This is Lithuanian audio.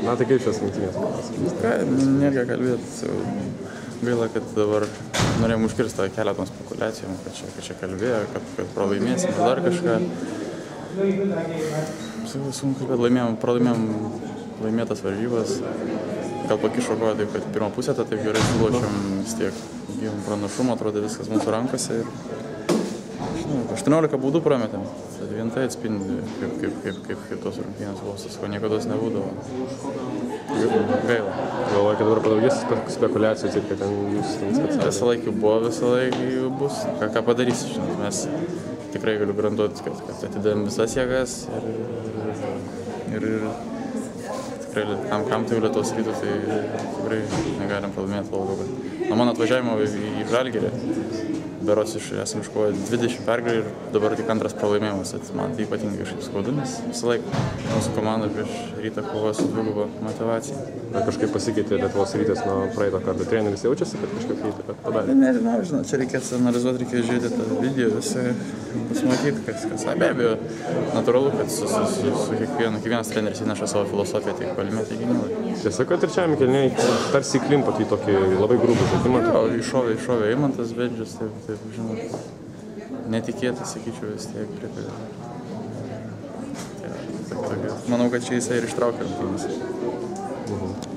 Na, tai kaip šios rungtynės? Ką, nėra ką kalbėti. Gaila, kad dabar norėjom užkirsti tą kelią tom spekulacijom, kad čia kalbėjo, kad pralaimėsim dar kažką. Sunku, kad pralaimėjom laimėtas varžybas. Gal pakišo koją taip, kad pirmą pusę taip gerai sulošėm, vis tiek įgijom pranašumą, atrodo viskas mūsų rankose. Ir, 18 baudų prametėm. Tai vien tai atspindi, kaip tos rungtynės buvo, ko niekados nebūdavo. Gaila. Galvoju, kad dabar padaugės spekulacijos ir kad ten jūs specialiai. Visą laiką buvo, visą laiką bus. Ką padarysi, žinot, mes tikrai galiu garantuoti, kad atidavėm visas jėgas ir tikrai kam tai Lietuvos Rytui, tai tikrai negalim pralaimėti Laugo. Nuo mano atvažiavimo į Žalgirį berods esam iškovoję 20 pergalių ir dabar tik antras pralaimėjimas. Man tai ypatingai kažkaip skaudu, nes visą laiką mūsų komanda prieš Rytą kovoja su dviguba motyvacija. Ar kažkaip pasikeitė Lietuvos Rytas nuo praeito karto? Treneris jaučiasi, kad kažkaip įtaką padarė? Nežinau, žinot, čia reikės analizuoti, reikės žiūrėti tą video, visą pasimatyti, kas. Be abejo, natūralu, kad su kiekvienas treneris įneša savo filosofiją tiek puolime, tiek gynyboje. Tiesa, kad trečiajame kėlinyje tarsi įklimpot į tokį labai grubų žaidimą. Iššovė Eimantas Bendžius, taip, žinot, netikėtai, sakyčiau, vis tiek pritarė. Manau, kad čia jisai ir ištraukė rungtynes.